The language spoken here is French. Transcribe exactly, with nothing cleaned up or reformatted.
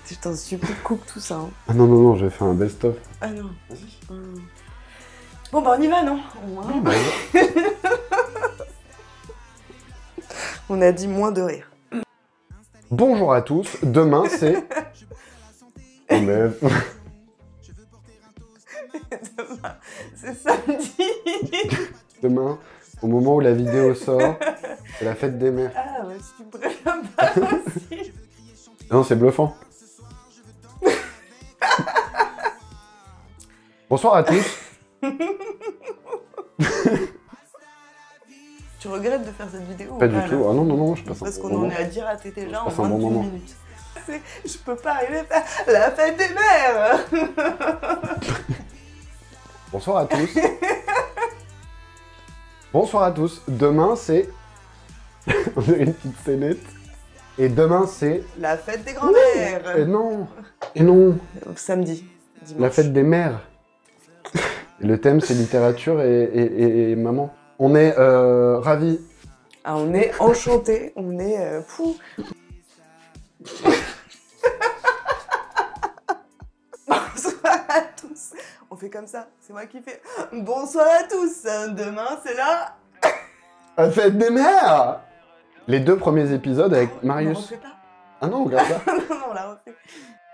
Je t'en supplie, coupe tout ça. Hein. Ah non, non, non, j'ai fait un best-of. Ah non. Hum. Bon, bah on y va, non? Oui, bah, On a dit moins de rire. bonjour à tous, demain c'est... Oh mais... Demain, c'est samedi. Demain, au moment où la vidéo sort, c'est la fête des mères. Ah, bah si tu me préviens pas aussi. Non, c'est bluffant. Bonsoir à tous. Tu regrettes de faire cette vidéo Pas ou du pas, tout. là Ah non, non, non, je passe un Parce bon qu'on en moment. est à dire à tété là en passe un bon vingt-huit moment. minutes. Je peux pas arriver à faire la fête des mères. Bonsoir à tous. Bonsoir à tous. Demain c'est... On dirait une petite scénette. Et demain c'est... La fête des grands-mères. Et non. Et non. Samedi. Dimanche. La fête des mères. Et le thème c'est littérature et, et, et, et maman. On est euh, ravis. Ah, on est enchantés. On est... Euh, fou. Bonsoir à tous. On fait comme ça. C'est moi qui fais bonsoir à tous. Demain, c'est là. La fête des mères. Les deux premiers épisodes avec On Marius. la refait pas. Ah non, regarde ça. Non, non, on la refait.